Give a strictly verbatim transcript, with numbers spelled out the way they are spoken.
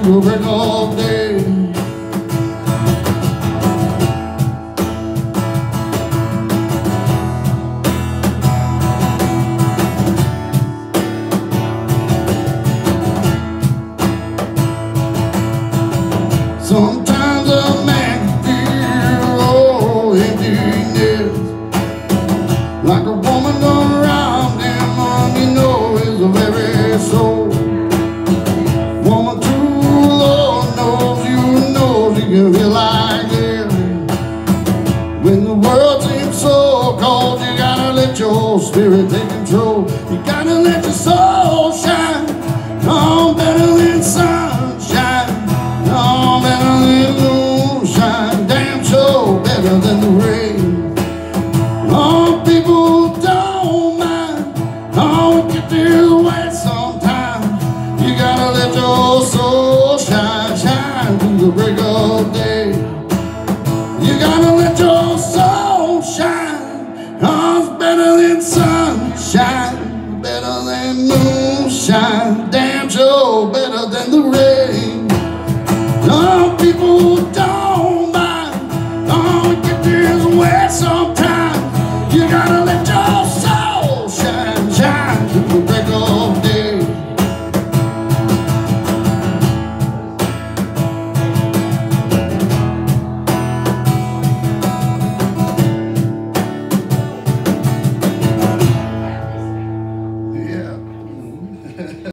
the break of day. Sometimes a man can feel oh, emptiness, like a woman around him, and you know his very soul. Woman, true Lord knows you know you can feel like this. When the world seems so cold, you gotta let your spirit take control. You gotta let your soul shine, no better than sunshine. No better than moonshine, damn sure better than the rain. Oh, people don't mind, oh, get this way sometimes. You gotta let your soul shine, shine through the break of day. You gotta let your soul shine, oh, it's better than sunshine, better than moonshine, damn sure better than the rain.